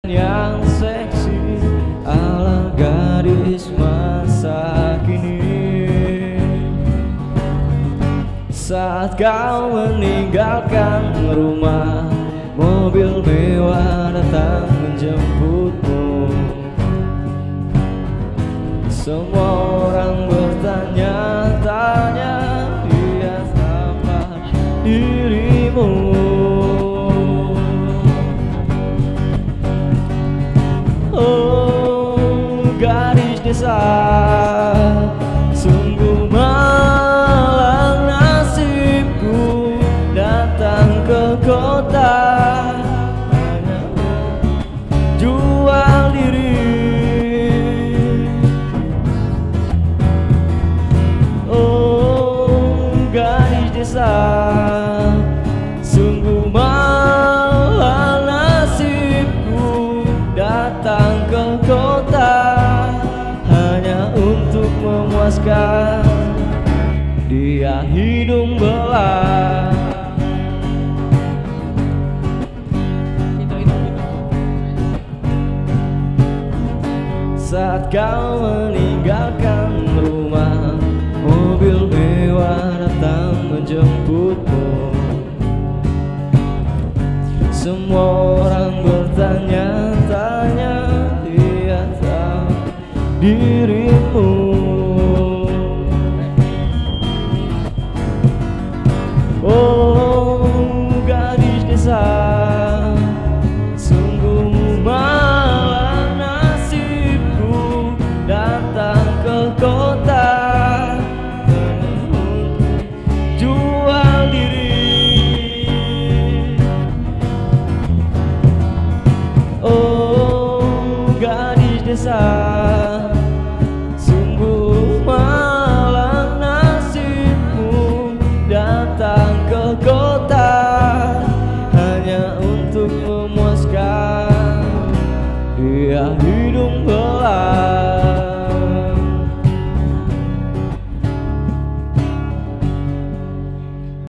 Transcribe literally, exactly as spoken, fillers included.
yang seksi ala gadis masa kini. Saat kau meninggalkan rumah, mobil mewah datang menjemputmu. Semua orang bertanya-tanya, dia siapa dirimu. Oh, gadis desa, sungguh malang nasibku datang ke kota hanya jual diri. Oh, gadis desa, sungguh malang nasibku datang ke kota hanya untuk memuaskan dia hidung belah. Saat kau meninggalkan rumah, mobil mewah datang menjemputmu. Semua orang bertanya-tanya, dia tahu dirimu. Oh, gadis desa, sungguh malang nasibku datang ke kota jual diri. Oh, gadis desa,